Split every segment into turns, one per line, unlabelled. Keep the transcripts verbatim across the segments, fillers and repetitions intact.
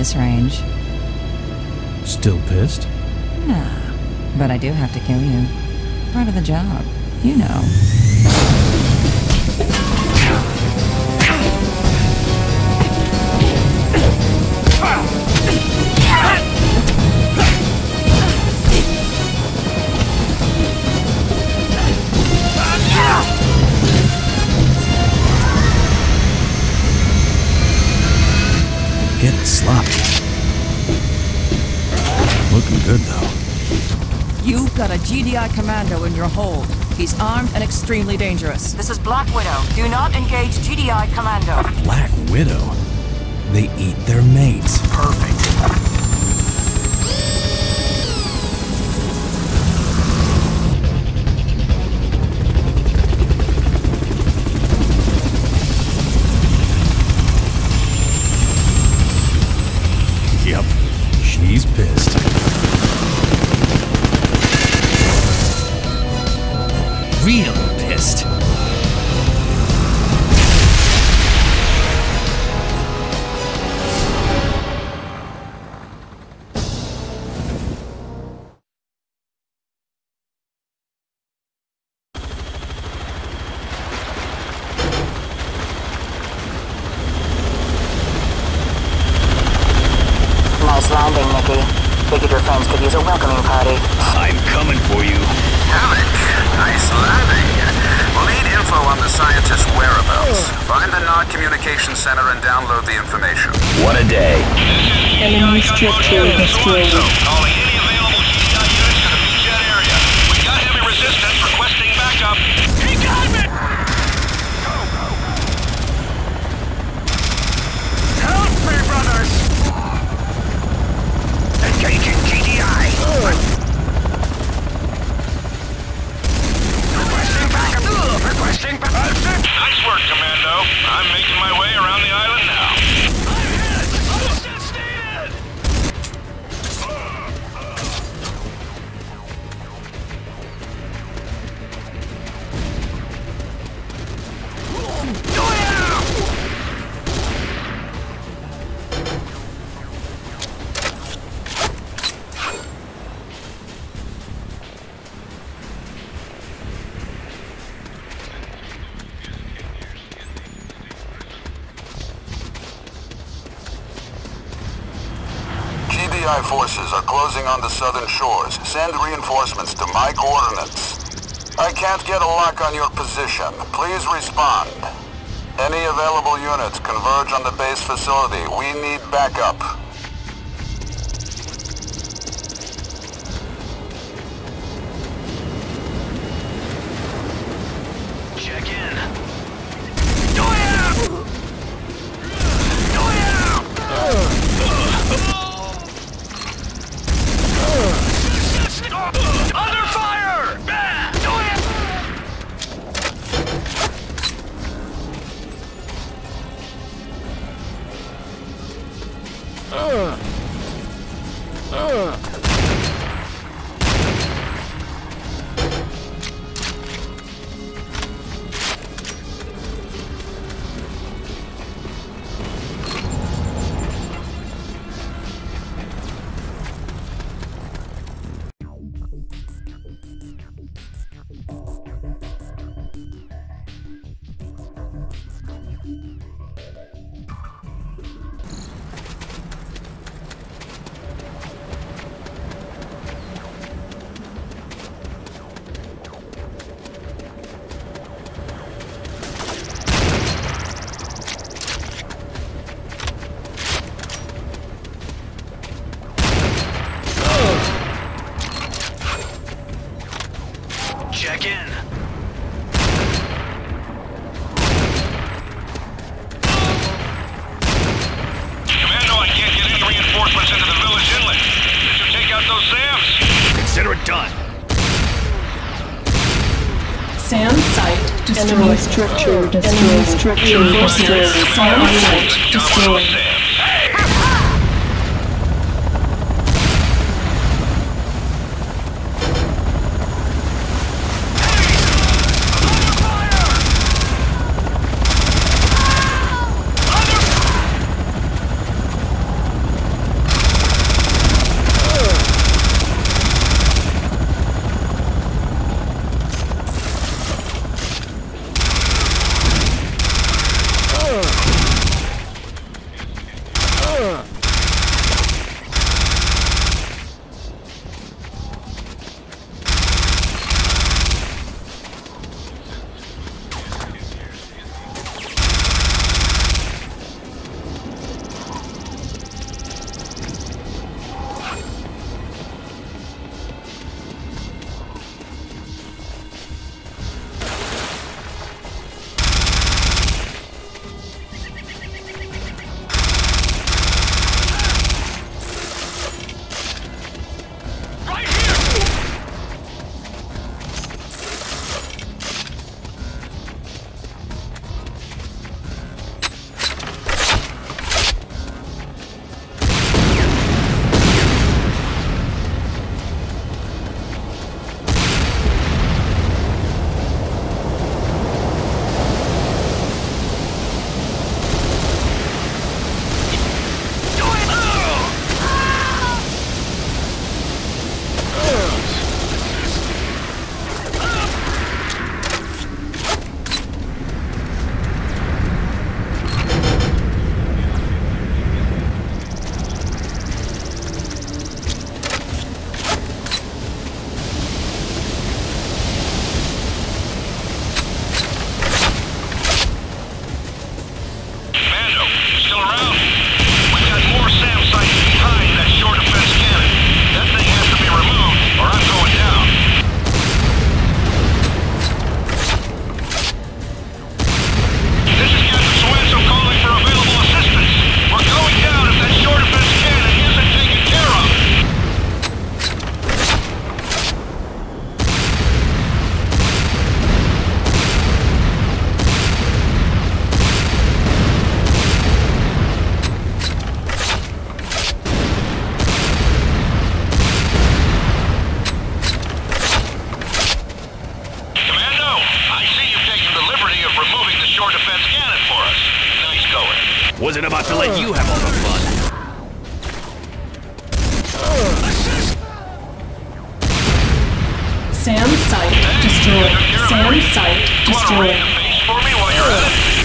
this range.
Still pissed?
Nah, but I do have to kill you. Part of the job, you know.
Getting sloppy. Looking good, though.
You've got a G D I Commando in your hold. He's armed and extremely dangerous.
This is Black Widow. Do not engage G D I Commando.
Black Widow? They eat their mates.
Perfect.
Yep, she's pissed. Real pissed.
Nice landing, Nikki. Figured your friends could use a welcoming party.
I'm coming for you.
Alec, nice landing. We'll need info on the scientist's whereabouts. Find the Nod Communication Center and download the information.
What a day.
Enemy structure destroyed.
Calling any available G D I units to the Beachhead area. We got heavy resistance requesting backup. He got me! Help me, brothers! Engaging G D I. Requesting backup. Requesting backup. Nice work, Commando. I'm making my way around the island now. I'm hit! Assist needed! G D I forces are closing on the southern shores. Send reinforcements to my coordinates. I can't get a lock on your position. Please respond. Any available units converge on the base facility. We need backup.
Check in.
Under fire!
Check in.
Commando, I can't get any reinforcements into the village inlet. Did you take out those SAMs?
Consider it done.
SAM site destroyed. Enemy structure destroyed. Enemy structure destroyed. SAM site destroyed.
Wasn't about to let you have all the fun. Assist!
SAM site destroyed. SAM site destroyed.
For me while you're at it.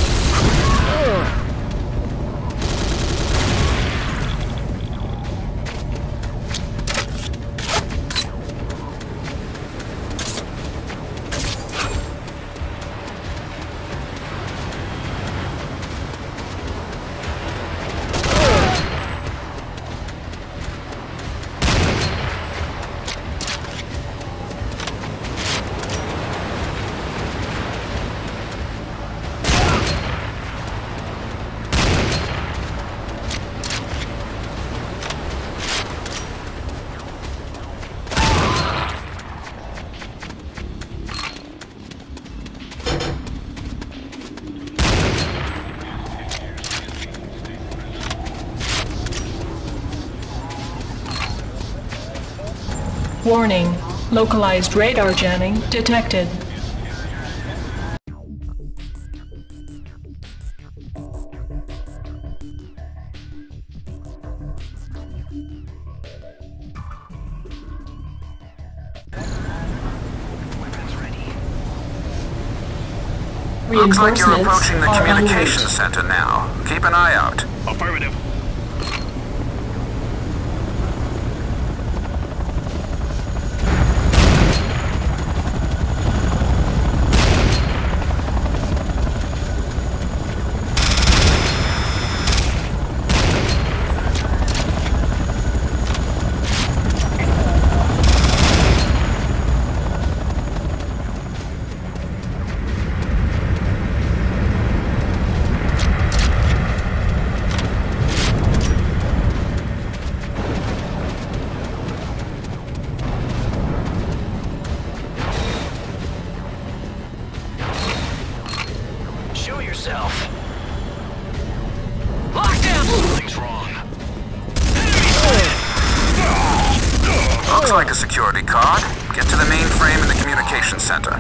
Warning. Localized radar jamming detected.
Looks like you're approaching the
are en
communications
route.
center now. Keep an eye out.
Affirmative. Show yourself. Lockdown! Something's wrong.
Looks like a security card. Get to the mainframe in the communications center.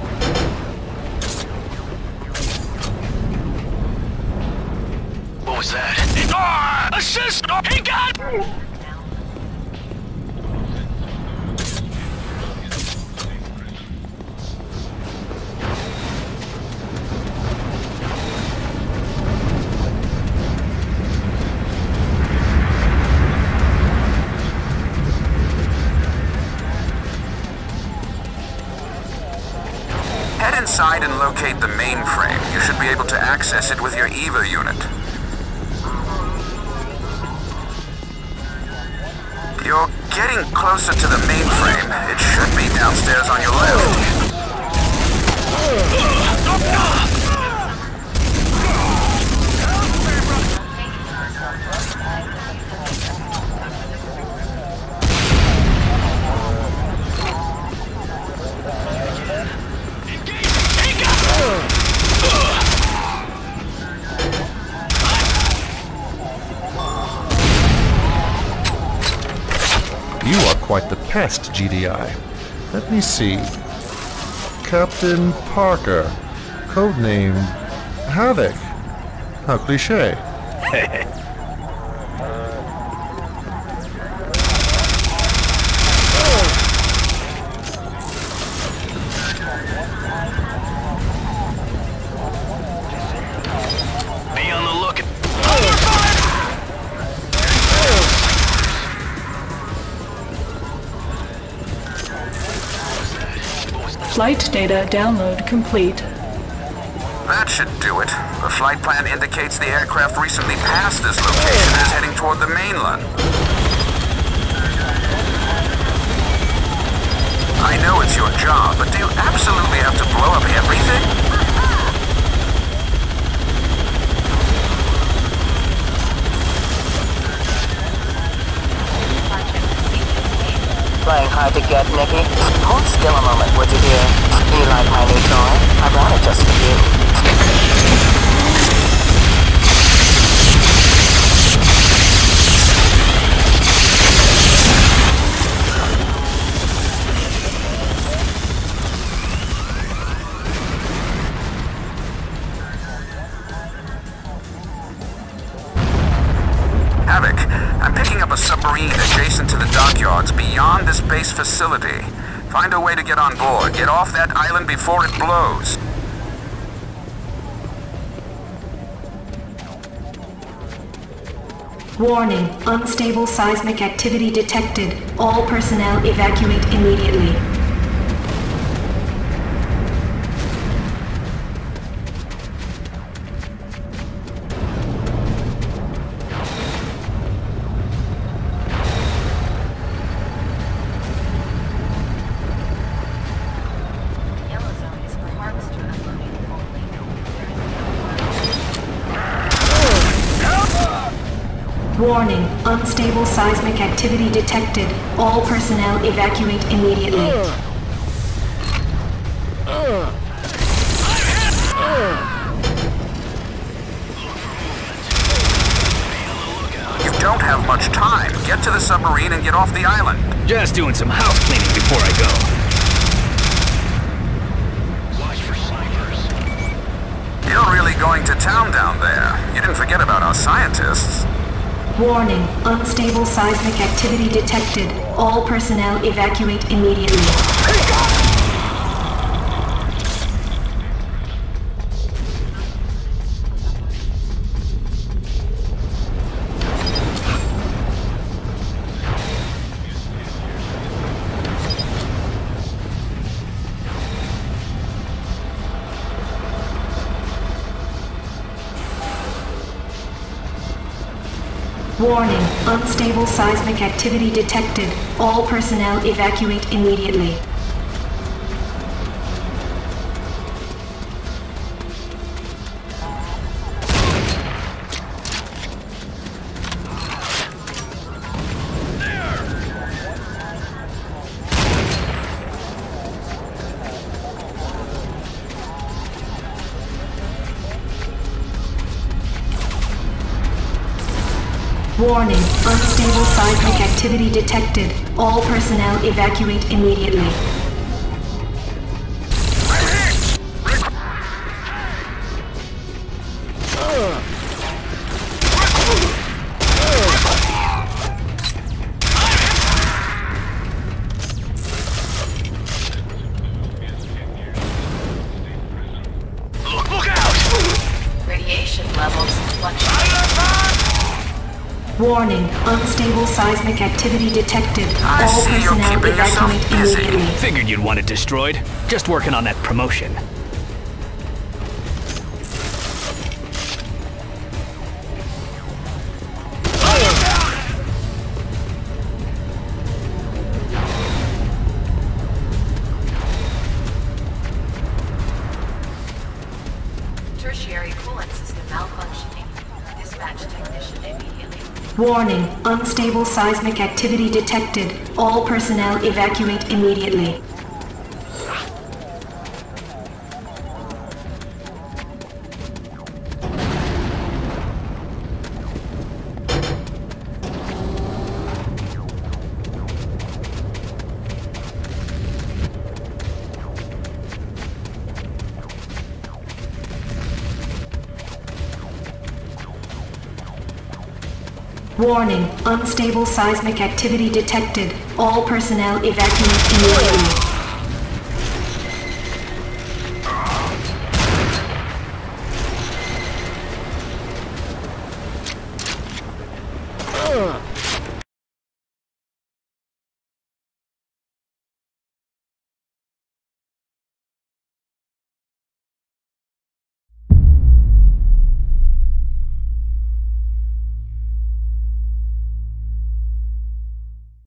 What was that? Ah! Assist! Oh, he got!
Head inside and locate the mainframe. You should be able to access it with your EVA unit. You're getting closer to the mainframe. It should be downstairs on your left.
You are quite the pest, G D I. Let me see. Captain Parker. Codename Havoc. How cliché.
Be on the lookout.
Flight data download complete.
That should do it. The flight plan indicates the aircraft recently passed this location and is heading toward the mainland. I know it's your job, but do you absolutely have to blow up everything?
Playing hard to get, Nikki? Hold still a moment, would you dear? You like my new toy? I brought it just for you.
dockyards beyond this base facility. Find a way to get on board. Get off that island before it blows.
Warning, unstable seismic activity detected. All personnel evacuate immediately. Warning, unstable seismic activity detected. All personnel evacuate immediately.
You don't have much time. Get to the submarine and get off the island.
Just doing some house cleaning before I go. Watch for snipers.
You're really going to town down there. You didn't forget about our scientists.
Warning, unstable seismic activity detected. All personnel evacuate immediately. Warning, unstable seismic activity detected. All personnel evacuate immediately. Warning, unstable seismic activity detected. All personnel evacuate immediately.
Look, look out!
Radiation levels fluctuate.
Warning, unstable seismic activity detected.
I
All
see you're
personnel
keeping yourself
evacuate
busy.
immediately.
Figured you'd want it destroyed. Just working on that promotion.
Tertiary coolant system malfunctioning. Dispatch technician immediately.
Warning, unstable seismic activity detected. All personnel evacuate immediately. Warning, unstable seismic activity detected. All personnel evacuate immediately.